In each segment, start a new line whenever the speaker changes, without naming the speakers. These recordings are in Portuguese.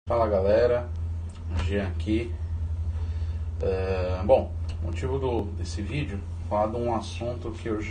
Fala galera, Jean aqui. Bom, o motivo desse vídeo é falar de um assunto que eu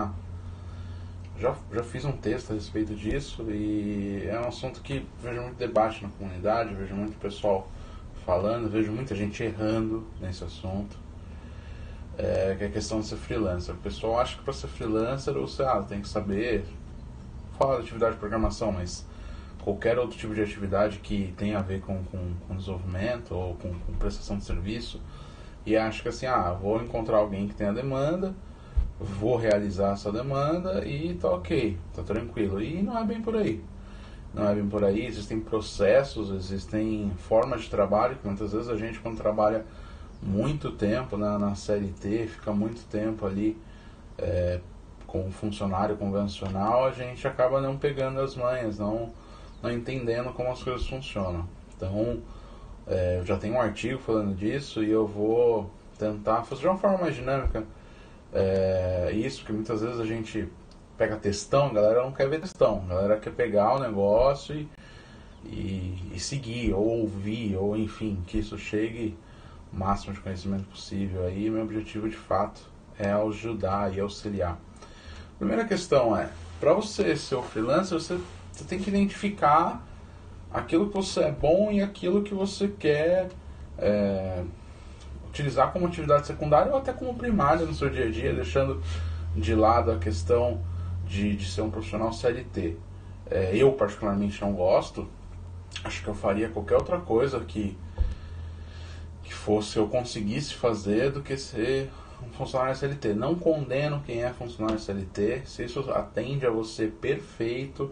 já fiz um texto a respeito disso e é um assunto que vejo muito debate na comunidade, vejo muito pessoal falando, vejo muita gente errando nesse assunto, que é a questão de ser freelancer. O pessoal acha que para ser freelancer você tem que saber falar de atividade de programação, mas qualquer outro tipo de atividade que tenha a ver com desenvolvimento ou com prestação de serviço, e acho que assim, vou encontrar alguém que tenha demanda, vou realizar essa demanda e tá ok, tá tranquilo. E não é bem por aí. Não é bem por aí, existem processos, existem formas de trabalho que muitas vezes a gente, quando trabalha muito tempo na CLT, fica muito tempo ali com um funcionário convencional, a gente acaba não pegando as manhas, não entendendo como as coisas funcionam. Então, eu já tenho um artigo falando disso e eu vou tentar fazer de uma forma mais dinâmica isso, que muitas vezes a gente pega textão, a galera não quer ver textão, a galera quer pegar o negócio e seguir, ou ouvir, ou enfim, que isso chegue o máximo de conhecimento possível. Aí meu objetivo de fato é ajudar e auxiliar. A primeira questão é, para você ser o freelancer, você tem que identificar aquilo que você é bom e aquilo que você quer utilizar como atividade secundária ou até como primária no seu dia a dia, deixando de lado a questão de ser um profissional CLT. Eu particularmente não gosto, acho que eu faria qualquer outra coisa que fosse eu conseguisse fazer do que ser um funcionário CLT. Não condeno quem é funcionário CLT, se isso atende a você, perfeito.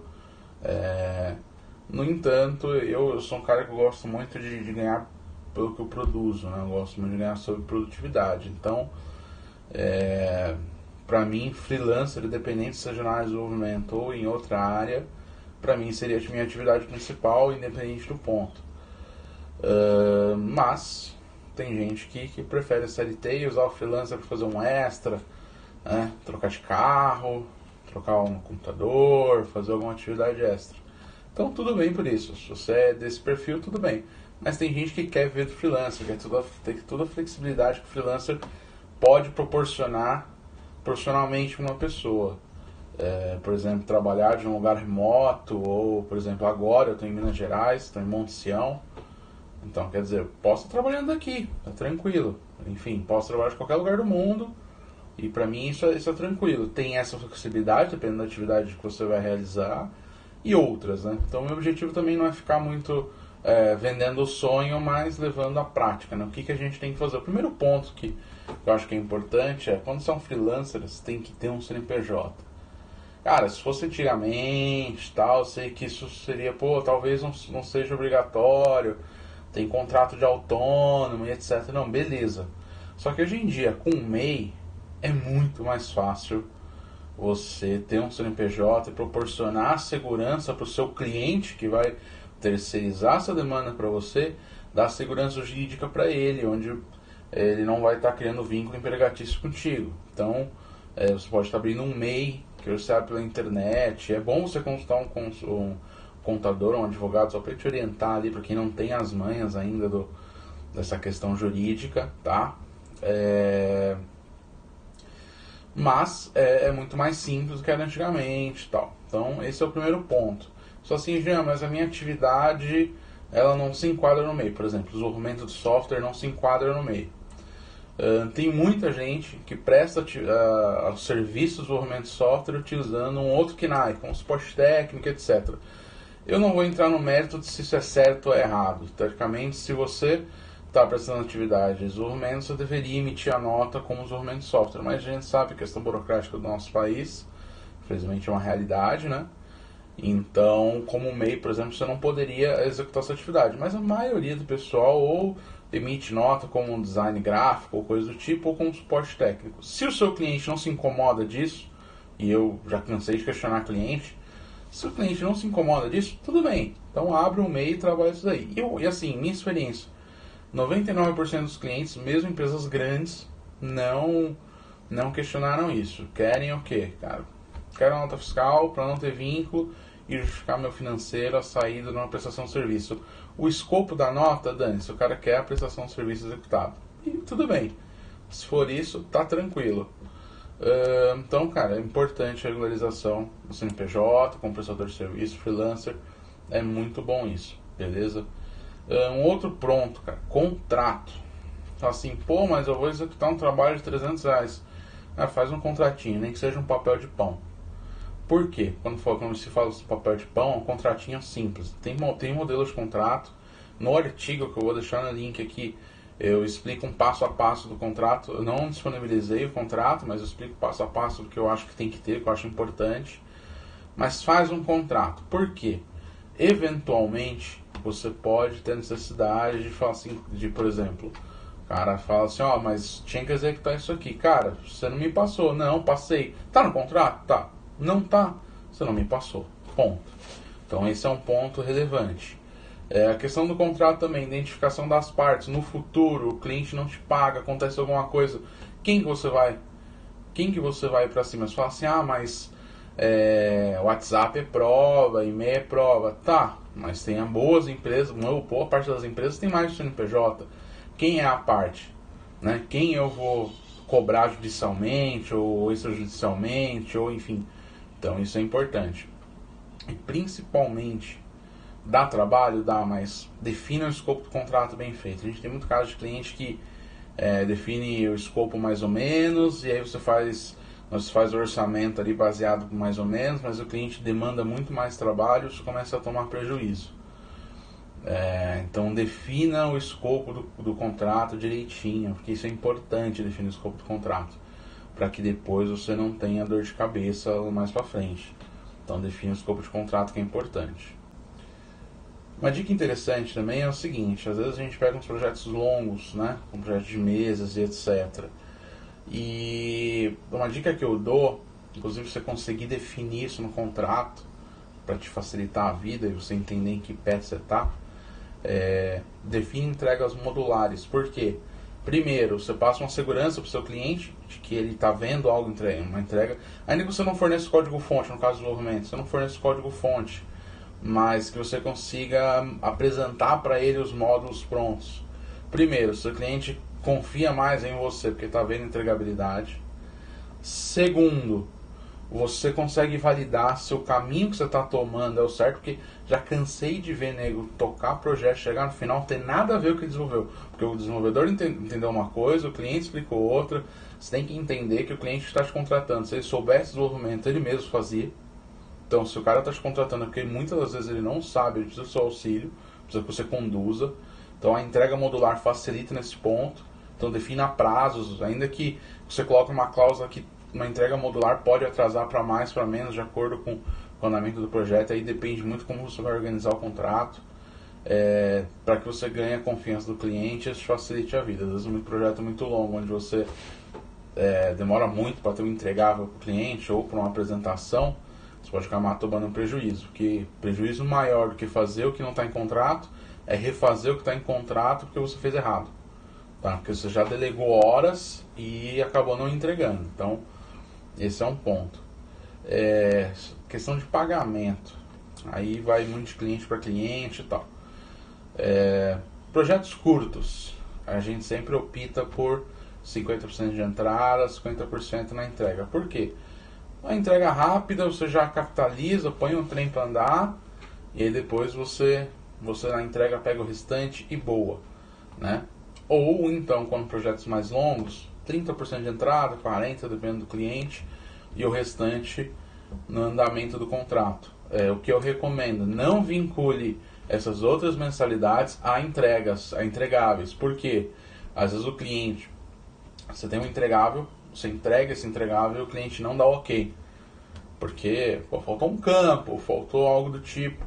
No entanto, eu sou um cara que gosto muito de ganhar pelo que eu produzo, né? Eu gosto muito de ganhar sobre produtividade. Então, para mim, freelancer, independente seja na área de desenvolvimento ou em outra área, para mim seria a minha atividade principal, independente do ponto. Mas tem gente que prefere a CLT e usar o freelancer para fazer um extra, né? Trocar de carro, trocar um computador, fazer alguma atividade extra. Então tudo bem por isso. Se você é desse perfil, tudo bem. Mas tem gente que quer ver do freelancer, quer ter toda a flexibilidade que o freelancer pode proporcionar profissionalmente para uma pessoa. Por exemplo, trabalhar de um lugar remoto, ou, por exemplo, agora eu estou em Minas Gerais, estou em Monte Sião. Então, quer dizer, eu posso estar trabalhando daqui, tá tranquilo. Enfim, posso trabalhar de qualquer lugar do mundo, e para mim isso é tranquilo. Tem essa flexibilidade, dependendo da atividade que você vai realizar, e outras, né? Então, meu objetivo também não é ficar muito vendendo o sonho, mas levando à prática, né? O que a gente tem que fazer? O primeiro ponto que eu acho que é importante é, quando são freelancers, tem que ter um CNPJ. Cara, se fosse antigamente, tal, sei que isso seria, talvez não seja obrigatório, tem contrato de autônomo e etc. Não, beleza. Só que hoje em dia, com o MEI, é muito mais fácil você ter um CNPJ e proporcionar segurança para o seu cliente que vai terceirizar essa demanda para você, dar segurança jurídica para ele, onde ele não vai estar criando vínculo empregatício contigo. Então, você pode estar abrindo um MEI, que você abre pela internet. É bom você consultar um contador ou um advogado só para te orientar ali, para quem não tem as manhas ainda dessa questão jurídica, tá? Mas é muito mais simples do que era antigamente e tal. Então, esse é o primeiro ponto. Só assim, Jean, mas a minha atividade ela não se enquadra no meio. Por exemplo, o desenvolvimento de software não se enquadra no meio. Tem muita gente que presta serviço de desenvolvimento de software utilizando um outro KNAI, como suporte técnico, etc. Eu não vou entrar no mérito de se isso é certo ou errado. Teoricamente, se você está prestando atividade de desenvolvimento, você deveria emitir a nota como desenvolvimento de software. Mas a gente sabe que a questão burocrática do nosso país, infelizmente, é uma realidade, né? Então, como MEI, por exemplo, você não poderia executar essa atividade. Mas a maioria do pessoal ou emite nota como um design gráfico ou coisa do tipo, ou como suporte técnico. Se o seu cliente não se incomoda disso, e eu já cansei de questionar cliente, se o cliente não se incomoda disso, tudo bem. Então abre um MEI e trabalha isso daí. E assim, minha experiência, 99% dos clientes, mesmo empresas grandes, não questionaram isso. Querem o quê, cara? Querem nota fiscal para não ter vínculo e justificar meu financeiro a saída de uma prestação de serviço. O escopo da nota, Dani, se o cara quer a prestação de serviço executada. E tudo bem. Se for isso, tá tranquilo. Então, cara, é importante a regularização do CNPJ, como prestador de serviço, freelancer. É muito bom isso, beleza? Um outro ponto, cara, contrato. Fala assim, pô, mas eu vou executar um trabalho de R$300. Faz um contratinho, nem que seja um papel de pão. Por quê? Quando se fala de papel de pão, é um contratinho simples. Tem modelo de contrato. No artigo que eu vou deixar no link aqui, eu explico um passo a passo do contrato. Eu não disponibilizei o contrato, mas eu explico passo a passo do que eu acho que tem que ter, que eu acho importante. Mas faz um contrato. Por quê? Eventualmente, você pode ter necessidade de falar assim, por exemplo, o cara fala assim, mas tinha que executar isso aqui. Cara, você não me passou. Não, passei. Tá no contrato? Tá. Não tá. Você não me passou. Ponto. Então esse é um ponto relevante. A questão do contrato também, identificação das partes. No futuro, o cliente não te paga, acontece alguma coisa. Quem que você vai pra cima? Você fala assim, mas WhatsApp é prova, e-mail é prova. Tá, mas tem boas empresas, boa parte das empresas tem mais de CNPJ. Quem é a parte? Né? Quem eu vou cobrar judicialmente, ou extrajudicialmente, ou enfim. Então isso é importante. E principalmente, dá trabalho? Dá, mas defina o escopo do contrato bem feito. A gente tem muito caso de cliente que define o escopo mais ou menos, e aí você faz o orçamento ali baseado mais ou menos, mas o cliente demanda muito mais trabalho, isso começa a tomar prejuízo. Então defina o escopo do contrato direitinho, porque isso é importante, definir o escopo do contrato, para que depois você não tenha dor de cabeça mais para frente. Então defina o escopo de contrato, que é importante. Uma dica interessante também é o seguinte, às vezes a gente pega uns projetos longos, né, um projeto de meses e etc. E uma dica que eu dou, inclusive você conseguir definir isso no contrato, para te facilitar a vida e você entender em que pé você está, define entregas modulares. Por quê? Primeiro, você passa uma segurança para o seu cliente de que ele está vendo algo, uma entrega, ainda que você não forneça código-fonte, no caso do desenvolvimento, você não fornece código-fonte, mas que você consiga apresentar para ele os módulos prontos. Primeiro, seu cliente confia mais em você porque está vendo entregabilidade. Segundo, você consegue validar se o caminho que você está tomando é o certo, porque já cansei de ver nego tocar projeto, chegar no final, não ter nada a ver com o que desenvolveu, porque o desenvolvedor entendeu uma coisa, o cliente explicou outra. Você tem que entender que o cliente está te contratando, se ele soubesse desenvolvimento, ele mesmo fazia. Então, se o cara está te contratando, é porque muitas das vezes ele não sabe, ele precisa do seu auxílio, precisa que você conduza. Então, a entrega modular facilita nesse ponto. Então, defina prazos, ainda que você coloque uma cláusula que uma entrega modular pode atrasar para mais, para menos, de acordo com o andamento do projeto. Aí depende muito como você vai organizar o contrato, para que você ganhe a confiança do cliente e isso facilite a vida. Às vezes, um projeto muito longo, onde você demora muito para ter um entregável para o cliente ou para uma apresentação, você pode acabar tomando um prejuízo, porque prejuízo maior do que fazer o que não está em contrato é refazer o que está em contrato porque você fez errado, tá? Porque você já delegou horas e acabou não entregando. Então, esse é um ponto. Questão de pagamento, aí vai muito de cliente para cliente e tal. Projetos curtos, a gente sempre opta por 50% de entrada, 50% na entrega. Por quê? A entrega rápida, você já capitaliza, põe um trem para andar, e aí depois você na entrega pega o restante e boa, né? Ou então, quando projetos mais longos, 30% de entrada, 40% dependendo do cliente, e o restante no andamento do contrato. O que eu recomendo, não vincule essas outras mensalidades a entregáveis. Por quê? Às vezes o cliente, você tem um entregável, você entrega esse entregável e o cliente não dá ok. Porque faltou um campo, faltou algo do tipo.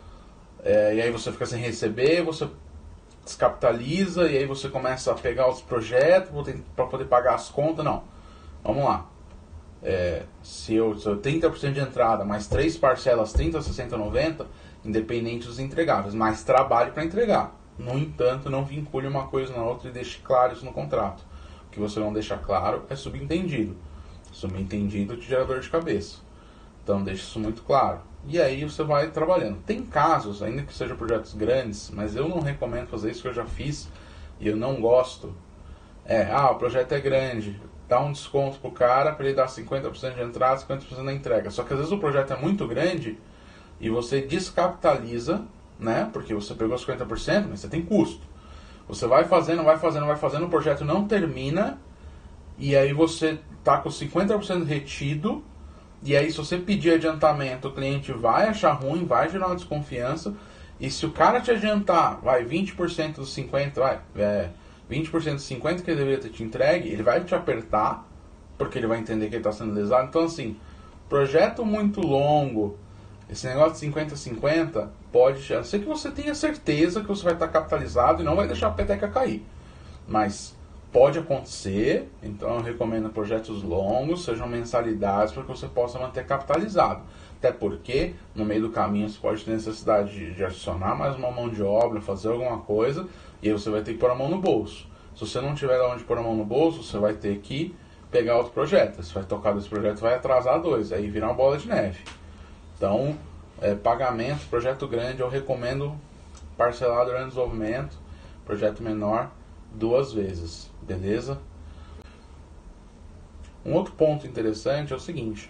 E aí você fica sem receber, você descapitaliza e aí você começa a pegar os projetos para poder pagar as contas. Não, vamos lá. Se eu 30% de entrada, mais 3 parcelas, 30, 60, 90, independente dos entregáveis, mais trabalho para entregar. No entanto, não vincule uma coisa na outra e deixe claro isso no contrato. O que você não deixa claro é subentendido. Subentendido te gera dor de cabeça. Então deixe isso muito claro. e aí você vai trabalhando. Tem casos, ainda que sejam projetos grandes, mas eu não recomendo fazer isso, que eu já fiz e eu não gosto. O projeto é grande, dá um desconto pro cara para ele dar 50% de entrada, 50% da entrega. Só que às vezes o projeto é muito grande e você descapitaliza, né? Porque você pegou 50%, mas você tem custo. Você vai fazendo, o projeto não termina, e aí você tá com 50% retido, e aí se você pedir adiantamento, o cliente vai achar ruim, vai gerar uma desconfiança, e se o cara te adiantar, 20% dos 50%, 20% dos 50% que ele deveria ter te entregue, ele vai te apertar, porque ele vai entender que ele está sendo lesado. Então assim, projeto muito longo, esse negócio de 50-50 pode, a não ser que você tenha certeza que você vai estar capitalizado e não vai deixar a peteca cair. Mas pode acontecer, então eu recomendo projetos longos, sejam mensalidades, para que você possa manter capitalizado. Até porque no meio do caminho você pode ter necessidade de adicionar mais uma mão de obra, fazer alguma coisa, e aí você vai ter que pôr a mão no bolso. Se você não tiver onde pôr a mão no bolso, você vai ter que pegar outro projeto. Você vai tocar desse projeto, vai atrasar dois, aí virar uma bola de neve. Então, pagamento, projeto grande, eu recomendo parcelar durante o desenvolvimento, projeto menor, 2 vezes, beleza? Um outro ponto interessante é o seguinte,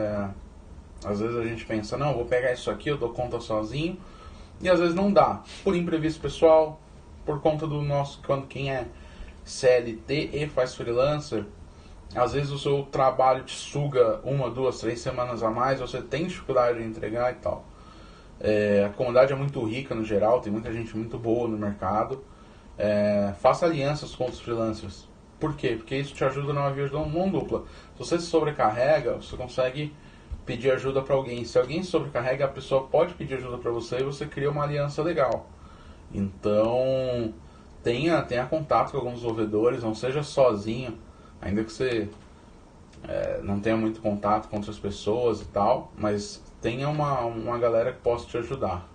às vezes a gente pensa, não, vou pegar isso aqui, eu dou conta sozinho, e às vezes não dá, por imprevisto pessoal, por conta do nosso, quando quem é CLT e faz freelancer, às vezes o seu trabalho te suga 1, 2, 3 semanas a mais, você tem dificuldade de entregar e tal. A comunidade é muito rica no geral, tem muita gente muito boa no mercado. Faça alianças com os freelancers. Por quê? Porque isso te ajuda numa via de mão dupla. Se você se sobrecarrega, você consegue pedir ajuda para alguém. Se alguém se sobrecarrega, a pessoa pode pedir ajuda para você e você cria uma aliança legal. Então, tenha contato com alguns desenvolvedores, não seja sozinho, ainda que você não tenha muito contato com outras pessoas e tal, mas tenha uma galera que possa te ajudar.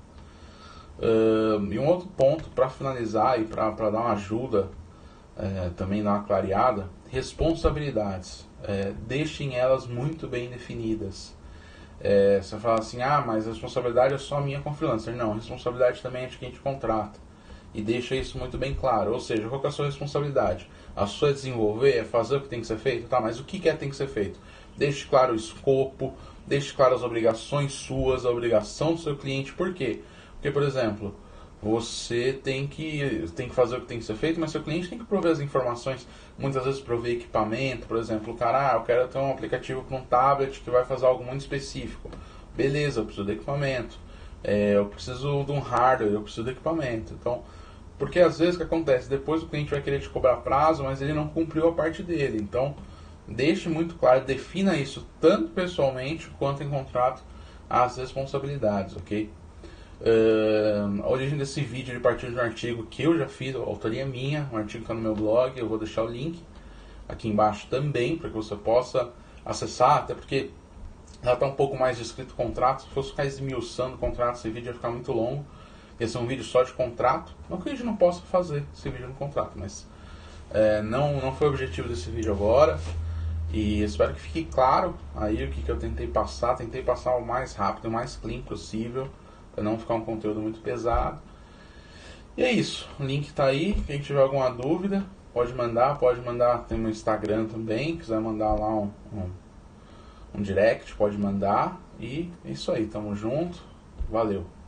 E um outro ponto para finalizar e para dar uma ajuda, também dar uma clareada, responsabilidades. Deixem elas muito bem definidas. Você fala assim, mas a responsabilidade é só minha com freelancer. Não, a responsabilidade também é de quem te contrata. E deixa isso muito bem claro. Ou seja, qual que é a sua responsabilidade? A sua é desenvolver, é fazer o que tem que ser feito? Tá, mas o que tem que ser feito? Deixe claro o escopo, deixe claro as obrigações suas, a obrigação do seu cliente. Por quê? Porque, por exemplo, você tem que fazer o que tem que ser feito, mas seu cliente tem que prover as informações. Muitas vezes prover equipamento, por exemplo, o cara, eu quero ter um aplicativo para um tablet que vai fazer algo muito específico. Beleza, eu preciso de equipamento. Eu preciso de um hardware, eu preciso de equipamento. Então, porque às vezes o que acontece? Depois o cliente vai querer te cobrar prazo, mas ele não cumpriu a parte dele. Então, deixe muito claro, defina isso tanto pessoalmente quanto em contrato, as responsabilidades, ok? A origem desse vídeo de partir de um artigo que eu já fiz, a autoria minha, um artigo que está no meu blog, eu vou deixar o link aqui embaixo também, para que você possa acessar, até porque já está um pouco mais descrito o contrato. Se fosse ficar esmiuçando o contrato, esse vídeo ia ficar muito longo. Esse é um vídeo só de contrato. Não que a gente não possa fazer esse vídeo no contrato, mas não foi o objetivo desse vídeo agora. E espero que fique claro aí o que eu tentei passar. Tentei passar o mais rápido, o mais clean possível, para não ficar um conteúdo muito pesado. E é isso. O link está aí. Quem tiver alguma dúvida, pode mandar. Tem no Instagram também. Quiser mandar lá um direct, pode mandar. E é isso aí. Tamo junto. Valeu.